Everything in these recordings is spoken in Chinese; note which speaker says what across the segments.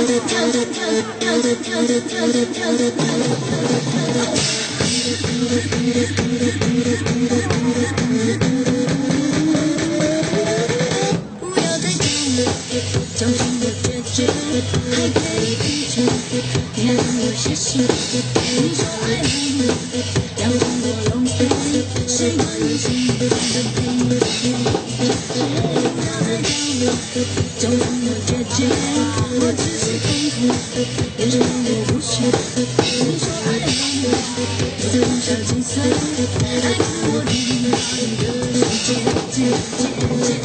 Speaker 1: 找寻我决绝，还可以拒绝，你让我失信。你说爱我，要让我浪费，谁关心我的悲？不要再找我，就让我决绝，我只是痛苦，别让我无趣。你说爱我，我多少几岁，爱着我的世界。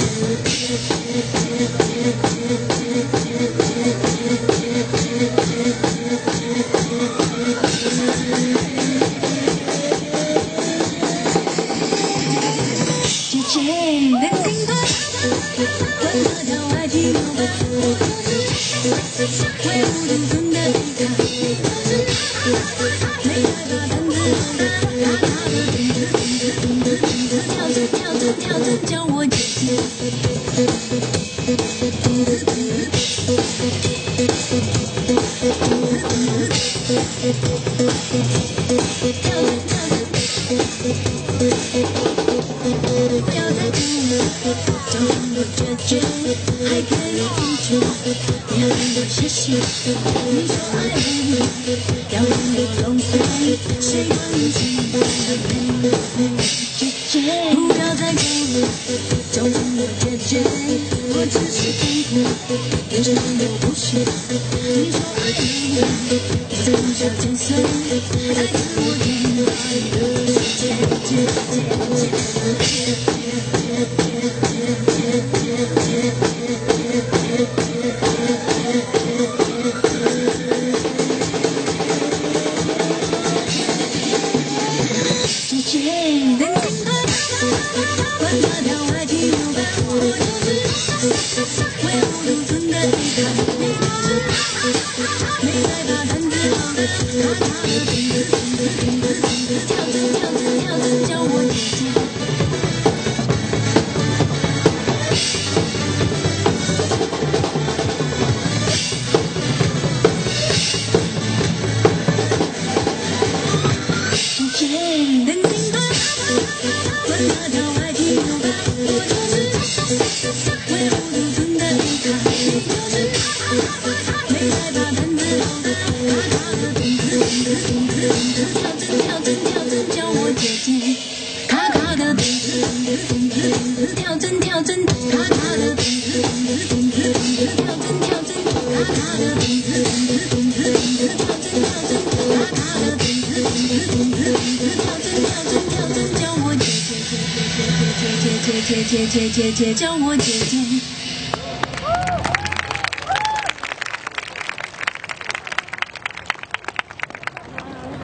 Speaker 1: 叫我姐姐。不要再等我，就让我决绝，还可以拒绝，别让我失信。你说爱我，要让我浪费，谁关心我的悲？不要再找我，就让我决绝，我只是痛苦，别让我无趣。你说爱我，我多少几岁，爱着我的世界。叫我姐姐。叫我姐姐。